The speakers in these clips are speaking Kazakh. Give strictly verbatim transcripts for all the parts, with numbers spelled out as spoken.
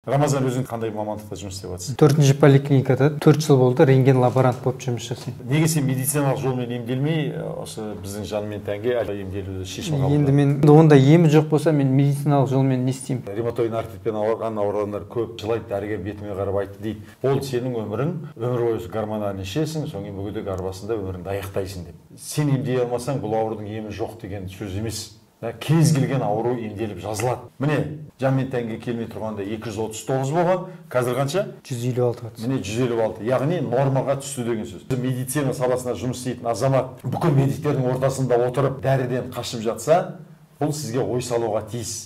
Рамазан, өзің қандай мамандықта жұмыс істеп жатсың? Төртінші поликлиникада төрт жыл болды, рентген лаборант болып жұмыс жасаймын. Неге сен медициналық жолмен емделмей, осы біздің жанмен тәнге емделуді шешім қабылдадың? Енді мен онда емі жоқ болса, мен медициналық жолмен не істеймін? Ревматоидный артритпен ауырған ауырғандар көп жылайды, дәрігер бетіме қарап айтты дейді. Ол сенің өмірің, өмір бойы гормондарны ішесің, соңғы мүгедек арбасында өміріңді аяқтайсың деп. Сен емдей алмасаң, бұл аурудың емі жоқ деген сөз емес. Кез келген ауру емделіп жазылады. Міне, жанмен тәнге келмей тұрғанда екі жүз отыз тоғыз болған, қазір қанша? жүз елу алты. Міне жүз елу алты. Яғни нормаға түсті деген сөз. Медицина саласында жұмыс істейтін азамат бүкіл медиктердің ортасында отырып дәріден қашып жатса, бұл сізге ой салуға тиіс.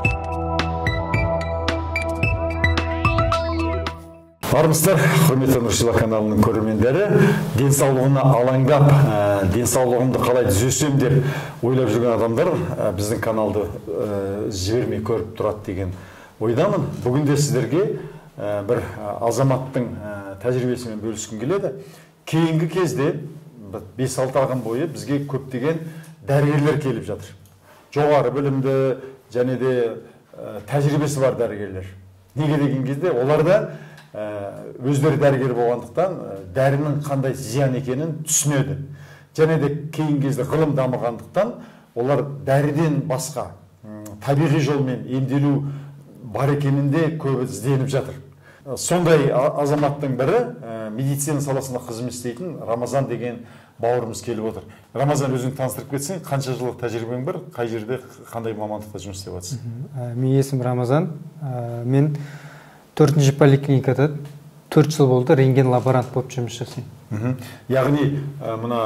Армысыздар, құрметті Нұршила каналының көрермендері, денсаулығына алаңдап, денсаулығымды қалай түзесем деп ойлап жүрген адамдар біздің каналды жібермей көріп тұрады деген ойдамын. Бүгінде сіздерге бір азаматтың тәжірибесімен бөліскім келеді. Кейінгі кезде бес алты ағым бойы бізге көптеген дәрігерлер келіп жатыр. Жоғары білімді және де тәжірибесі бар дәрігерлер. Неге деген кезде оларда өздері дәрігер болғандықтан дәрінің қандай зиян екенін түсінеді. Және де кейін кезде ғылым дамығандықтан олар дәріден басқа табиғи жолмен емделу бар екенінде көбі ізденіп жатыр. Сондай азаматтың бірі медицина саласында қызмет істейтін Рамазан деген бауырымыз келіп отыр. Рамазан, өзің таныстырып кетсең, қанша жылдық тәжірибең бар, қай жерде қандай мамандықта жұмыс істеп жатсың? Менің есімім Рамазан. Мен төртінші поликлиникада төрт жыл болды, рентген лаборант болып жұмыс жасаймын. Яғни мына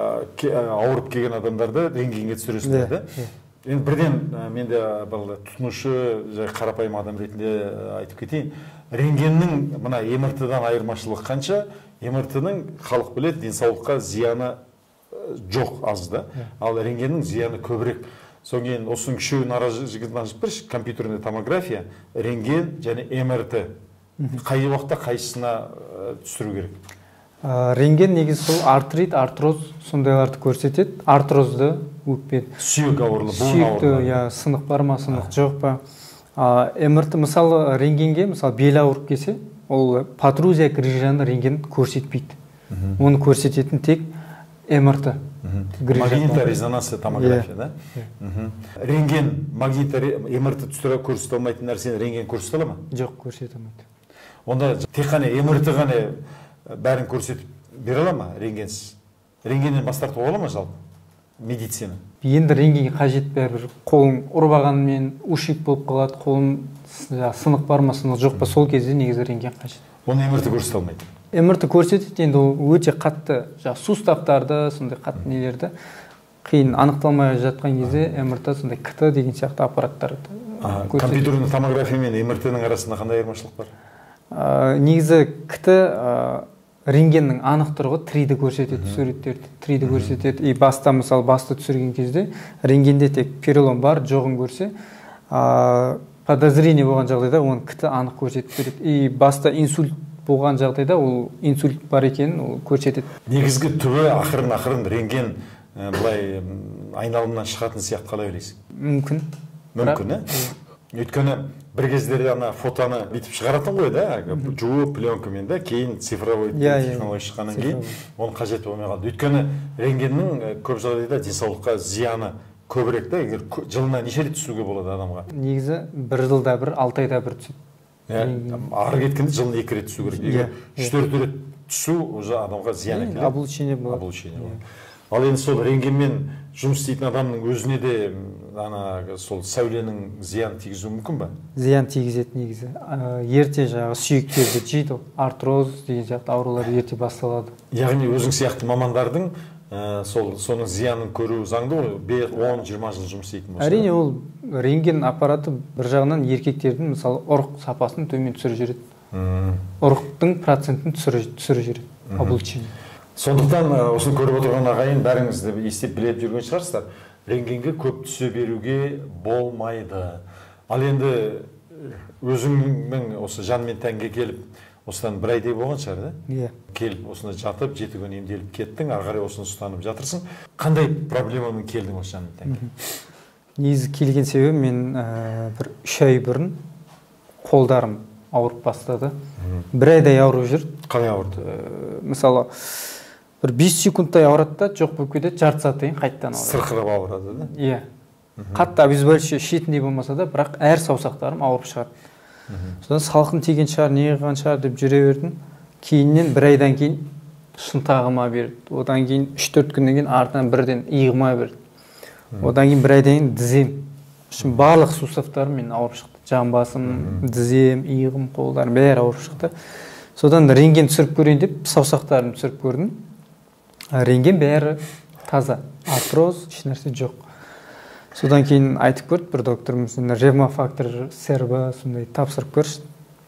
ауырып келген адамдарды рентгенге түсіресіңдер, да? Енді бірден мен де тұтынушы, қарапайым адам ретінде айтып кетейін. Рентгеннің мына эм эр тэ-дан айырмашылығы қанша? эм эр тэ-ның халық біледі, денсаулыққа зияны жоқ, аз да. Ал рентгеннің зияны көбірек. Соң кейін осының үшеуін ара жігітін ашып берші, компьютерный томография, рентген және эм эр тэ. Қай уақытта қайсысына түсіру керек? Рентген негізі сол артрит, артроз сондайларды көрсетеді. Артрозды өкпе. Сүйек ауырлы, буын сүйекті, я сынық бар ма, сынық жоқ па. эм эр тэ, мысалы рентгенге, мысалы бел ауырып келсе, ол протрузия грыжаны рентген көрсетпейді. Оны көрсететін тек эм эр тэ. Магнитті резонансты томография, да? Рентген, магнитті эм эр тэ түсіре көрсете алмайтын нәрсені рентген көрсете ала ма? Жоқ, көрсете алмайды. Онда тек қана эм эр тэ ғана бәрін көрсетіп бере ала ма рентгенсіз? Рентгеннен бас тартуға бола ма жалпы медицина? Енді рентгенге қажет бәрібір. Қолың ұрбағанмен ушиб болып қалады, қолың сынық бар ма, сынық жоқ па, сол кезде негізі рентген қажет. Оны эм эр тэ көрсете алмайды. эм эр тэ көрсетеді, енді ол өте қатты сустақтарды, сондай қатты нелерді қиын анықталмай жатқан кезде эм эр тэ, сондай ка тэ деген сияқты аппараттар көрсетеді. Компьютерный томография мен эм эр тэ-ның арасында қандай айырмашылық бар? Негізі ка тэ рентгеннің анық тұрғы три дэ көрсетеді, суреттерді три дэ көрсетеді. И баста, мысалы, басты түсірген кезде рентгенде тек перелом бар, жоғын көрсе, подозрение болған жағдайда оны ка тэ анық көрсетіп береді. И баста инсульт болған жағдайда ол инсульт бар екенін ол көрсетеді. Негізгі түбі ақырын-ақырын рентген былай айналымнан шығатын сияқты қалай ойлайсың? Мүмкін. Мүмкін, ә? Өйткені бір кездері ана фотоны бүйтіп шығаратын ғой, да? Жуып пленкамен, да? Кейін цифровой технология шыққаннан кейін оның қажеті болмай қалды. Өйткені рентгеннің көп жағдайда денсаулыққа зияны көбірек, да? Егер жылына неше рет түсуге болады адамға? Негізі бір жылда бір, алты айда бір түседі. Ары кеткенде жылына екі рет түсу керек. Егер үш төрт рет түсу уже адамға зиян әкеледі. Облучение болады. Облучение болады. Ал енді сол рентгенмен жұмыс істейтін адамның өзіне де ана сол сәуленің зиян тигізуі мүмкін ба? Зиян тигізеді негізі. Ерте жаңағы сүйектерді жейді, артроз деген сияқты аурулар ерте басталады. Яғни өзің сияқты мамандардың сол соның зиянын көру заңды ғой, он жиырма жыл жұмыс істейтін болса. Әрине, ол рентген аппараты бір жағынан еркектердің мысалы ұрық сапасын төмен түсіріп жүреді. Ұрықтың процентін түсіріп жүреді. Облучение. Сондықтан осыны көріп отырған ағайын бәріңізді естеп біліп жүрген шығарсыздар. Рентгенге көп түсе беруге болмайды. Ал енді өзіңнің осы жанмен тәнге келіп, осыдан бір айдай болған шығар, да? Иә. Келіп, осында жатып, жеті күн емделіп кеттің, ары қарай осыны ұстанып жатырсың. Қандай проблемамен келдің осы жанмен тәнге? Негізі келген себебі мен бір үш ай бұрын қолдарым ауырып бастады. Бір айдай ауырып жүр. Қалай ауырды? Мысалы, бір бес секундтай ауырады да, жоқ болып кетеді, жарты сағаттан кейін қайтадан ауырады. Сырқырап ауырады да? Иә. Қатты обезболивающий шетіндей болмаса да, бірақ әр саусақтарым ауырып шығады. Содан салқын тиген шығар, не қылған шығар деп жүре бердім. Кейіннен бір айдан кейін шынтағыма берді. Одан кейін үш төрт күннен кейін артынан бірден иығыма берді. Одан кейін бір айдан кейін дізем. Үшін барлық суставтарым мен ауырып шықты. Жамбасым, дізем, иығым, қолдарым бәрі ауырып шықты. Содан рентген түсіріп көрейін деп саусақтарымды түсіріп көрдім. Рентген бәрі таза. Артроз, еш нәрсе жоқ. Содан кейін айтып көрді бір докторымыз, ревмофактор сербі сондай тапсырып көрші.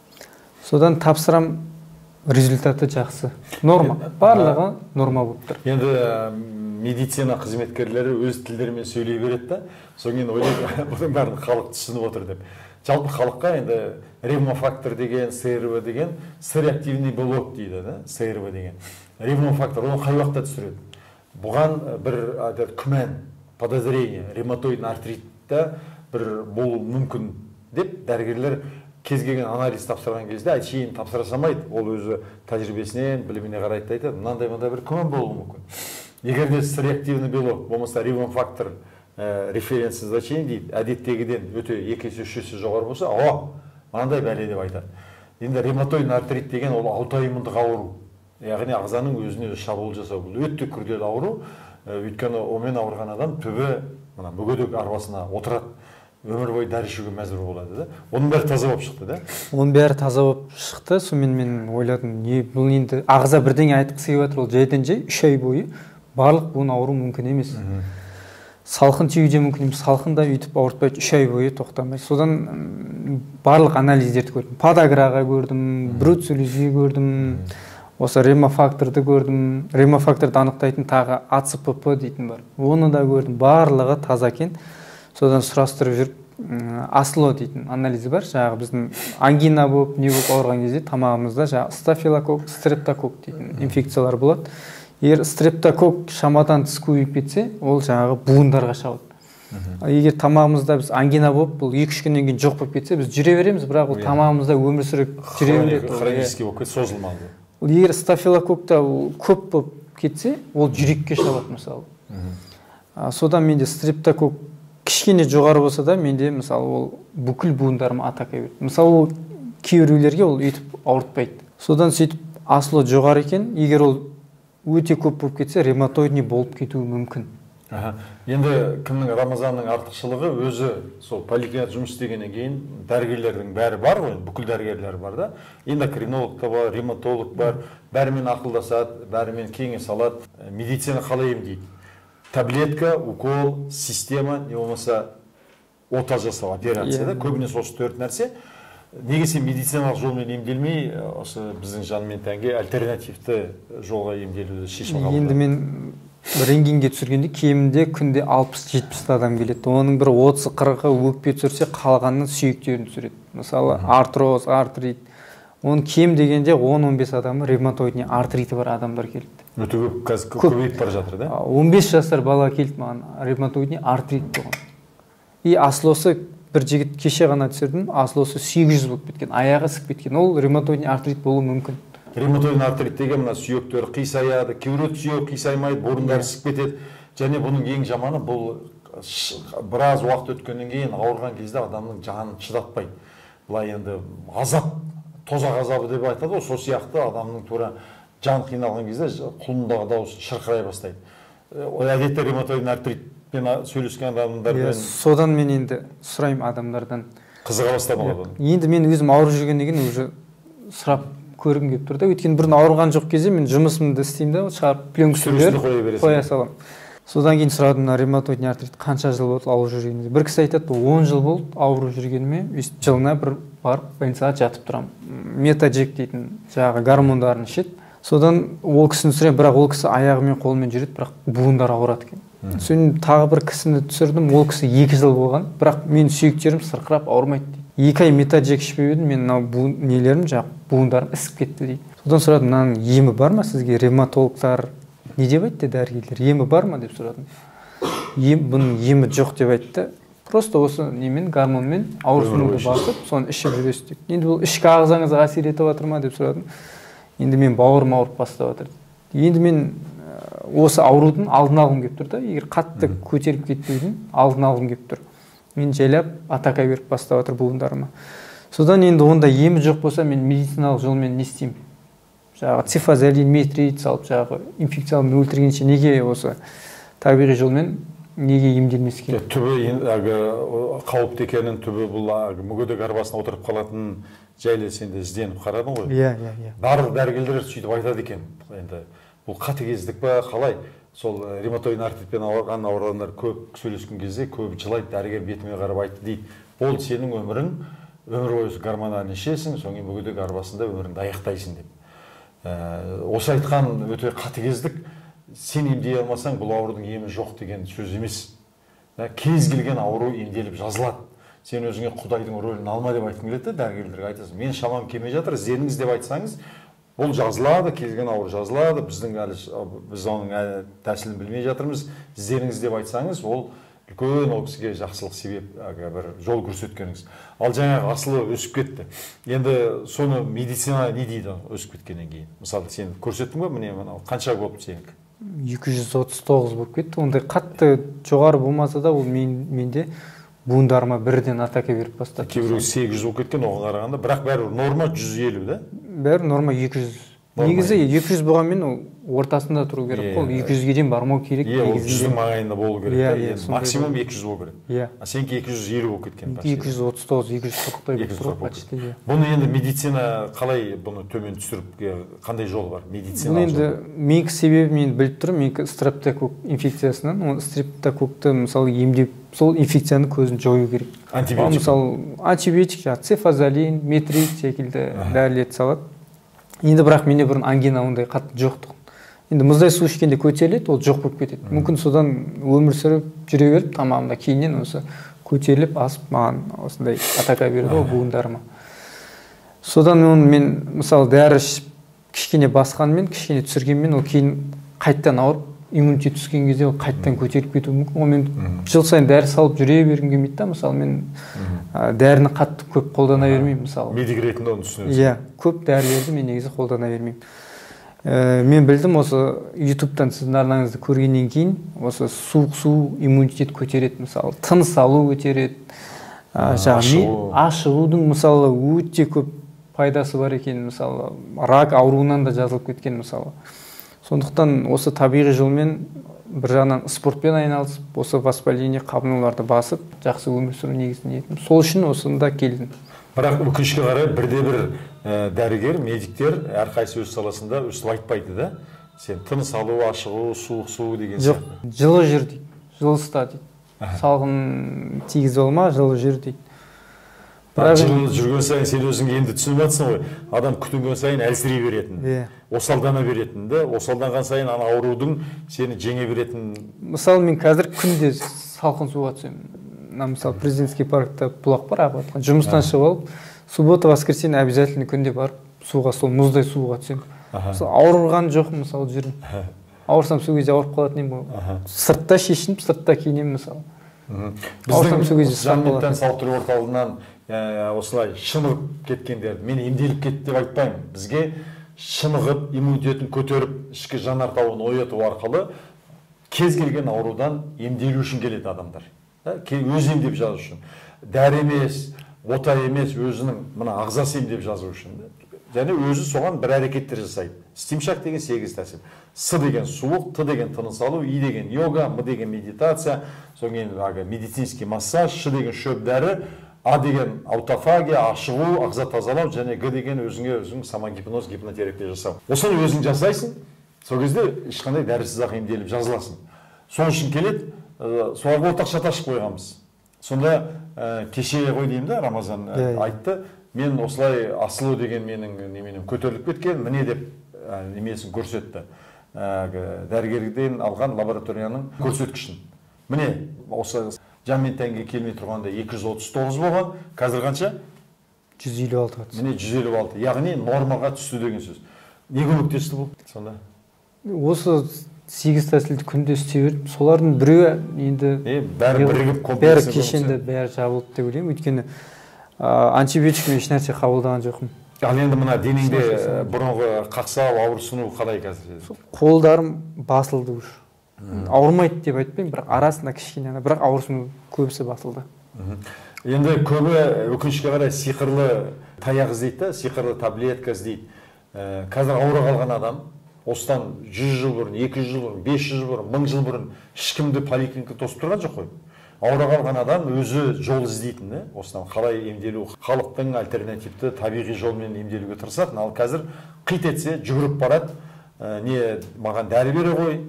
Содан тапсырам, результаты жақсы. Норма. Барлығы норма болып тұр. Енді медицина қызметкерлері өз тілдерімен сөйлей береді да, содан кейін ойлайды, бұның бәрін халық түсініп отыр деп. Жалпы халыққа енді ревмофактор деген, СРВ деген, с-реактивный белок дейді, да, СРВ деген. Ревмофактор, оны қай уақытта түсіреді? Бұған бір күмән, подозрение, ревматоидный артритта бір болу мүмкін деп дәрігерлер кез келген анализ тапсырған кезде әшейін тапсыра салмайды. Ол өзі тәжірибесінен, біліміне қарайды айтады, мынандай мындай бір күмән болуы мүмкін. Егер де с-реактивный белок, болмаса ревмофактор референсный значение дейді, әдеттегіден өте екі есе үш есе жоғары болса, о, мынандай бәле деп айтады. Енді ревматоидный артрит деген ол аутоиммундық ауру. Яғни ағзаның өзіне өзі шабуыл жасау. Бұл өте күрделі ауру. Өйткені онымен ауырған адам түбі мына мүгедек арбасына отырады. Өмір бойы дәрі ішуге мәжбүр болады да. Оның бәрі таза болып шықты да? Оның бәрі таза болып шықты. Сонымен мен ойладым, не бұл енді ағза бірдеңе айтқысы келіп жатыр, ол жайдан жай үш ай бойы барлық бұны ауру мүмкін емес. Салқын тиюде мүмкін емес, салқында өйтіп ауыртпайды, үш ай бойы тоқтамай. Содан барлық анализдерді көрдім. Подаграға көрдім, бруцеллезге көрдім, осы ревмофакторды көрдім. Ревмофакторды анықтайтын тағы А Ц П П дейтін бар. Оны да көрдім. Барлығы таза екен. Содан сұрастырып жүріп, асло дейтін анализі бар. Жаңағы біздің ангина болып, не болып ауырған кезде тамағымызда жаңағы стафилококк, стрептококк дейтін инфекциялар болады. Егер стрептококк шамадан тыс көбейіп кетсе, ол жаңағы буындарға шабады. Егер тамағымызда біз ангина болып, бұл екі үш күннен кейін жоқ болып кетсе, біз жүре береміз, бірақ ол тамағымызда өмір сүріп жүре береді. Хронический болып кетсе, созылмалы. Егер стафилококкта көп болып кетсе, ол жүрекке шабады мысалы. Содан менде стрептококк кішкене жоғары болса да, менде мысалы ол бүкіл буындарыма атака берді. Мысалы ол кейбіреулерге ол өйтіп ауыртпайды. Содан сөйтіп асло жоғары екен, егер ол өте көп болып кетсе, ревматоидный болып кетуі мүмкін. Енді кімнің Рамазанның артықшылығы өзі сол поликлиникада жұмыс істегеннен кейін дәрігерлердің бәрі бар ғой, бүкіл дәрігерлер бар да. Эндокринолог та бар, ревматолог бар, бәрімен ақылдасады, бәрімен кеңес алады. Медицина қалай емдейді? Таблетка, укол, система, не болмаса ота жасау, операция да, көбінесе осы төрт нәрсе. Неге сен медициналық жолмен емделмей, осы біздің жанымен тәнге альтернативті жолға емделуді шешім қабылдады? Енді мен рентгенге түсіргенде кемінде күнде алпыс жетпіс адам келеді. Оның бір отыз қырқы өкпе түсірсе, қалғанның сүйектерін түсіреді. Мысалы, артроз, артрит. Оның кем дегенде он он бес адамы ревматоидный артриті бар адамдар келді. Өте көп, қазір көбейіп бара жатыр да? он бес жастар бала келді маған, ревматоидный артрит болған. И аслосы бір жігіт кеше ғана түсірдім, аслосы сегіз жүз болып кеткен, аяғы ісіп кеткен. Ол ревматоидный артрит болуы мүмкін. Ревматоидный артрит деген мына сүйектері қисаяды, кейбіреу сүйек қисаймайды, бурындары ісіп кетеді. Және бұның ең жаманы бұл біраз уақыт өткеннен кейін ауырған кезде адамның жанын шыдатпайды. Бұлай енді азап, тозақ азабы деп айтады, сол сияқты адамның тура жан қиналған кезде құлындағы дауыс шырқырай бастайды. Әдетте ревматоидный артритпен сөйлескен адамдардан содан мен енді сұраймын адамдардан. Қызыға бастамады. Енді мен өзім ауырып жүргеннен кейін уже сұрап көргім келіп тұр да. Өйткені бұрын ауырған жоқ кезде мен жұмысымды істеймін да, шығарып пленкасын қоя саламын. Содан кейін сұрадым, ревматоидный артрит қанша жыл болды ауырып жүргенімде? Бір кісі айтады, он жыл болды ауырып жүргеніме, жылына бір барып больницаға жатып тұрамын. Метаджек дейтін жаңағы гормондарын ішеді. Содан ол кісіні түсіремін, бірақ ол кісі аяғымен қолымен жүреді, бірақ буындар ауырады екен. Содан тағы бір кісіні түсірдім, ол кісі екі жыл болған, бірақ мен сүйектерім сырқырап ауырмайды дейді. Екі ай метаджек ішпеп едім, мен мынау нелерім жаңағы буындарым ісіп кетті дейді. Содан сұрадым, мынаның емі бар ма сізге? Ревматологтар не деп айтты дәрігерлер? Емі бар ма деп сұрадым. Ем, бұның емі жоқ деп айтты. просто осы немен гармонмен ауырсынуды басып соны ішіп жүресіз деп. Енді бұл ішкі ағзаңызға әсер етіп жатыр ма деп сұрадым. Енді мен бауырым ауырып бастап жатыр. Енді мен осы аурудың алдын алғым келіп тұр да. Егер қатты көтеріп кетпеудің алдын алғым келіп тұр. Мен жайлап атака беріп бастап жатыр буындарыма. Содан енді онда емі жоқ болса, мен медициналық жолмен не істеймін? Жаңағы цифазолин, метрит салып, жаңағы инфекцияларды өлтіргенше неге осы табиғи жолмен неге емделмеске? Түбі қауіпті екенін, түбі бұл мүгедек арбасына отырып қалатын жайлы сенде ізденіп қарадың ғой. Иә, иә, иә. Барлық дәрігерлер сөйтіп айтады екен. Енді бұл қатыгездік па, қалай? Сол ревматоидный артритпен ауырған ауырғандар көп сөйлескен кезде көп жылайды, дәрігер бетіме қарап айтты дейді. Бұл сенің өмірің, өмір бойы гормональный ішесің, соң кейін мүгедек арбасында өміріңді аяқтайсың деп. Осы айтқан өте қатыгездік. Сен емдей алмасаң, бұл аурудың емі жоқ деген сөз емес. Кез келген ауру емделіп жазылады. Сен өзіңе Құдайдың рөлін алма деп айтқың келеді, дәрігерлерге айтасың. Мен шамам келмей жатыр, ізденіңіз деп айтсаңыз, бұл жазылады, келген ауру жазылады. Біздің әлі біз оның тәсілін білмей жатырмыз. Ізденіңіз деп айтсаңыз, ол үлкен ол кісіге жақсылық себеп, бір жол көрсеткеніңіз. Ал жаңағы асылы өсіп кетті. Енді соны медицина не дейді өсіп кеткеннен кейін? Мысалы, сен көрсеттің ба, міне қанша болып сенікі? екі жүз отыз тоғыз болып кетті. Ондай қатты жоғары болмаса да, ол менде буындарыма бірден атака беріп бастады. Кейбіреу сегіз жүз болып кеткен оған қарағанда, бірақ бәрі норма жүз елу да? Бәрі норма екі жүз. Негізі екі жүз болғанмен ортасында тұру керек қой. екі жүзге дейін бармау керек. жүздің маңайында болу керек. Максимум екі жүз болу керек. Сенкі екі жүз елу болып кеткен. екі жүз отыз тоғыз, екі жүз қырықтай болып тұр. Бұны енді медицина қалай бұны төмен түсіріп, қандай жол бар? Медицина. Бұл енді менікі себебі мен біліп тұрмын, менікі стрептокок инфекциясынан, стрептококты мысалы емдеп, сол инфекцияның көзін жою керек. Антибиотик. Мысалы антибиотик, цифазолин, метрит секілді дәрілерді салады. Енді бірақ менде бұрын ангина ондай қатты жоқты. Енді мұздай су ішкенде көтеріледі, ол жоқ болып кетеді. Мүмкін содан өмір сүріп жүре беріп, тамамда кейіннен осы көтеріліп, асып, маған осындай атака берді ол буындарыма. Содан оны мен мысалы дәрі ішіп кішкене басқанмен, кішкене түсіргенмен, ол кейін қайттан ауырып, иммунитет түскен кезде ол қайттан көтеріп кетуі мүмкін. Ол мен жыл сайын дәрі салып жүре бергім келмейді да, мысалы мен дәріні қатты көп қолдана бермеймін, мысалы. Медик ретінде оны түсінесің. Иә, көп дәрілерді мен негізі қолдана бермеймін. Мен білдім, осы ютубтан сіздің арнаңызды көргеннен кейін, осы суық су иммунитет көтереді, мысалы, тыныс алу көтереді. Ашығудың мысалы өте көп пайдасы бар екен, мысалы, рак ауруынан да жазылып кеткен, мысалы. Сондықтан осы табиғи жолмен бір жағынан спортпен айналысып, осы воспаление қабынуларды басып, жақсы өмір сүру негізін еттім. Сол үшін осында келдім. Бірақ өкінішке қарай бірде бір дәрігер, медиктер әрқайсы өз саласында өстіп айтпайды да. Сен тыныс алу, ашығу, суық су деген сияқты. Жоқ, жылы жүр дейді, жылы ұста дейді. Салғын тигіз болма, жылы жүр дейді. Жылы жүрген сайын сен өзіңе енді түсініп жатсың ғой, адам күтінген сайын әлсірей беретін, осалдана беретін, осалданған сайын ана аурудың сені жеңе беретін. Мысалы, мен қазір күнде салқын суға түсемін. Мысалы, президентский паркта бұлақ бар, ағып жұмыстан шығып алып, суббота, воскресенье обязательно күнде барып, суға, сол мұздай суға түсемін. Ауырған жоқ, мысалы, жүрмін. Ауырсам сол кезде ауырып қалатын ем, сыртта шешініп, сыртта киінемін, мысалы. Біздің Жанметтен сауықтыру орталығынан осылай шынығып кеткендерді, мен емделіп кетті деп айтпаймын. Бізге шынығып, иммунитетін көтеріп, ішкі жанартауын ояту арқылы кез келген аурудан емделу үшін келеді адамдар. Өз емдеп жазу үшін. Дәрі емес, ота емес, өзінің мына ағзасы емдеп жазу үшін. Және өзі соған бір әрекеттер жасайды. Стимшак деген сегіз тәсіл. С деген суық, Т деген тыныс алу, И деген йога, М деген медитация, соң медицинский массаж, Ш деген шөп дәрі, А деген аутофагия, ашығу, ағза тазалау, және Г деген өзіңе өзің самогипноз, гипнотерапия жасау. Осыны өзің жасайсың, сол кезде ешқандай дәрісіз ақ емделіп жазыласың. Сол үшін келеді, соларға ортақ шат ашып қойғанбыз. Сонда кеше ғой деймін да, Рамазан айтты, мен осылай асылу деген менің неменем көтеріліп кеткен, міне деп немесін көрсетті. Дәрігерден алған лабораторияның көрсеткішін. Міне, осы Жанметтенге келмей тұрғанда екі жүз отыз тоғыз болған, қазір қанша? жүз елу алты. Міне жүз елу алты. Яғни нормаға түсті деген сөз. Не көмектесті бұл сонда? Осы сегіз тәсілді күнде істей бердім. Солардың біреуі енді бәрі бірігіп бәрі комплекс кешенді, бәрі жабылды деп ойлаймын. Өйткені антибиотикпен еш нәрсе қабылдаған жоқпын. Ал енді мына денеңде бұрынғы қақсау, ауырсыну қалай қазір? Қолдарым басылды уже. Ауырмайды деп айтпаймын, бірақ арасында кішкене, бірақ ауырсыну көбісі басылды. Енді көбі өкінішке қарай сиқырлы таяқ іздейді, сиқырлы таблетка іздейді. Қазір ауыра қалған адам осыдан жүз жыл бұрын, екі жүз жыл бұрын, бес жүз жыл бұрын, мың жыл бұрын ешкімді поликлиникаға тосып тұрған жоқ қой. Ауыра қалған адам өзі жол іздейтін, осыдан қалай емделу, халықтың альтернативті табиғи жолмен емделуге тырысатын. Ал қазір қит етсе жүгіріп барады, не маған дәрі бере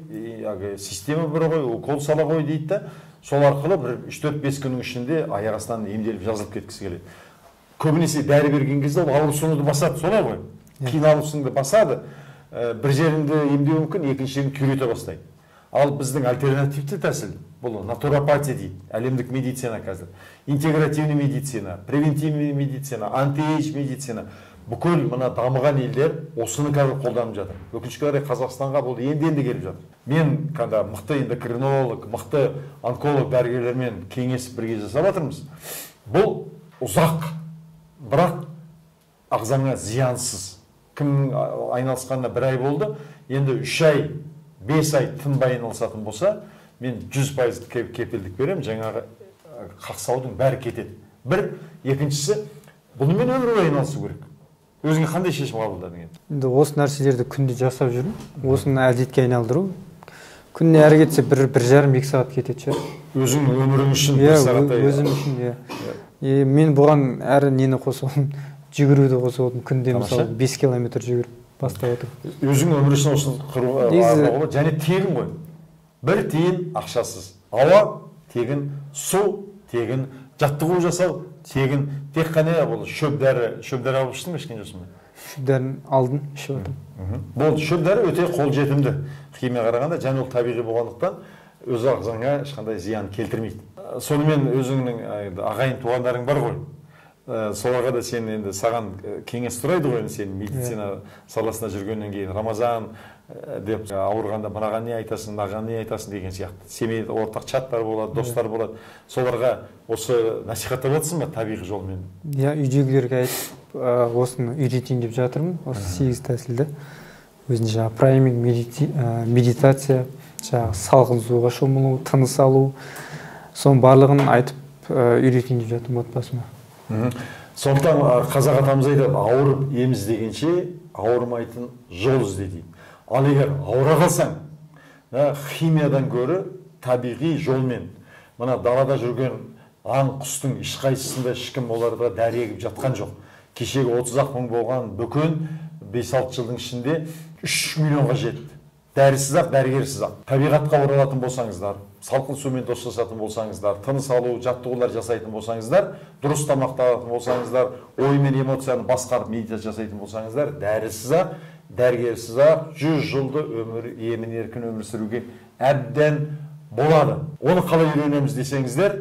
ғой, система бере ғой, укол сала ғой дейді да, сол арқылы бір үш төрт бес күннің ішінде аяқ астынан емделіп жазылып кеткісі келеді. Көбінесе дәрі берген кезде ол ауырсынуды басады, солай ғой. Қиналысыңды басады, бір жеріңді емдеу мүмкін, екінші жерін күйрете бастайды. Ал біздің альтернативті тәсіл, бұл натуропатия дейді, әлемдік медицина қазір. Интегративный медицина, превентивный медицина, анти-эйдж медицина. Бүкіл мына дамыған елдер осыны қазір қолданып жатыр. Өкінішке қарай Қазақстанға бұл енді-енді келіп жатыр. Мен қанда мықты эндокринолог, мықты онколог дәрігерлермен кеңесіп бірге жасап жатырмыз. Бұл ұзақ, бірақ ағзаңа зиянсыз. Кімнің айналысқанына бір ай болды, енді үш ай, бес ай тынбай айналысатын болса, мен жүз пайыз кепілдік беремін, жаңағы қақсаудың бәрі кетеді. Бір, екіншісі, бұнымен өмір бойы айналысу керек. Өзіңе қандай шешім қабылдадың енді? Енді осы нәрселерді күнде жасап жүрмін. Осыны әдетке айналдыру. Күніне әрі кетсе бір бір жарым екі сағат кетеді шығар. Өзің өмірің үшін бір сағаттай. Өзім үшін, иә. Мен бұған әрі нені қосып, жүгіруді қосып отырмын. Күнде мысалы бес километр жүгіріп бастап отырмын. Өзің өмір үшін осыны құруға арналған, және тегін ғой. Бір тиын ақшасыз. Ауа тегін, су тегін, жаттығу жасау тегін. Тек қана бұл шөп дәрі, шөп дәрі алып іштің бе ішкен жоқсың ба? Шөп дәрін алдым, ішіп отырмын. Бұл шөп дәрі өте қолжетімді. Химия қарағанда, және ол табиғи болғандықтан өз ағзаңа ешқандай зиян келтірмейді. Сонымен өзіңнің ағайын туғандарың бар ғой. Соларға да сен енді саған кеңес сұрайды ғой, сен медицина саласында жүргеннен кейін Рамазан деп ауырғанда мынаған не айтасың, мынаған не айтасың деген сияқты. Семейде ортақ чаттар болады, достар болады. Соларға осы насихаттап жатсың ба табиғи жолмен? Иә, үйдегілерге айтып, осыны үйретейін деп жатырмын, осы сегіз тәсілді. Өзін жаңағы прайминг, медитация, жаңағы салқын суға шомылу, тыныс алу, соның барлығын айтып үйретейін деп жатырмын отбасыма. Сондықтан қазақ атамыз айтады, ауырып ем іздегенше ауырмайтын жол ізде дейді. Ал егер ауыра қалсаң, химиядан гөрі табиғи жолмен, мына далада жүрген аң құстың ешқайсысында ешкім оларға дәрі егіп жатқан жоқ. Кешегі отыз ақ мың болған бөкен бес алты жылдың ішінде үш миллионға жетті. Дәрісіз ақ, дәрігерсіз ақ. Табиғатқа оралатын болсаңыздар, салқын сумен достасатын болсаңыздар, тыныс алу, жаттығулар жасайтын болсаңыздар, дұрыс тамақтанатын болсаңыздар, ой мен эмоцияны басқарып медитация жасайтын болсаңыздар, дәрісіз ақ, дәрігерсіз ақ жүз жылды өмір, емін еркін өмір сүруге әбден болады. Оны қалай үйренеміз десеңіздер,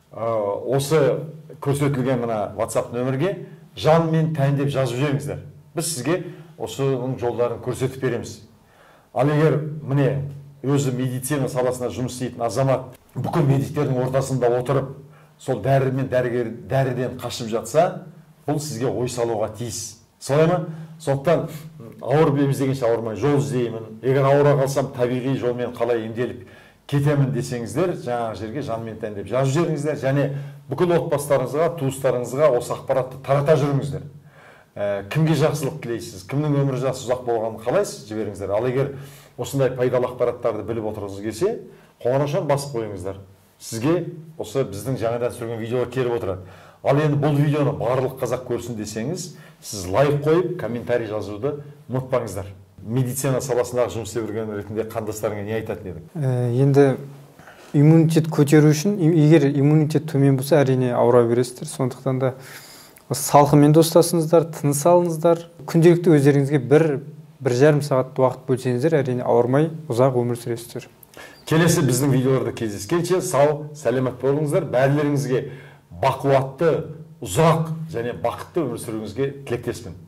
осы көрсетілген мына WhatsApp нөмірге жан мен тән деп жазып жіберіңіздер. Біз сізге осының жолдарын көрсетіп береміз. Ал егер міне өзі медицина саласында жұмыс істейтін азамат бүкіл медиктердің ортасында отырып, сол дәрі мен дәріден қашып жатса, бұл сізге ой салуға тиіс. Солай ма? Сондықтан ауырып ем іздегенше ауырмай жол іздеймін. Егер ауыра қалсам табиғи жолмен қалай емделіп кетемін десеңіздер, жаңағы жерге жан мен тән деп жазып жіберіңіздер, және бүкіл отбасыларыңызға, туыстарыңызға осы ақпаратты тарата жүріңіздер. Кімге жақсылық тілейсіз, кімнің өмірі жақсы ұзақ болғанын қалайсыз, жіберіңіздер. Ал егер осындай пайдалы ақпараттарды біліп отырғыңыз келсе, қоңыраушан басып қойыңыздар. Сізге осы біздің жаңадан түсірген видеолар келіп отырады. Ал енді бұл видеоны барлық қазақ көрсін десеңіз, сіз лайк қойып, комментарий жазуды ұмытпаңыздар. Медицина саласындағы жұмыс істеп жүрген ретінде қандастарыңа не айтатын едің? Енді иммунитет көтеру үшін, егер иммунитет төмен болса, әрине ауыра бересіздер. Сондықтан да салқынмен достасыңыздар, тыныс алыңыздар. Күнделікті өздеріңізге бір бір жарым сағат уақыт бөлсеңіздер, әрине ауырмай ұзақ өмір сүресіздер. Келесі біздің видеоларда кездескенше сау, сәлемет болыңыздар. Бәрілеріңізге бақуатты, ұзақ және бақытты өмір сүруіңізге тілектеспін.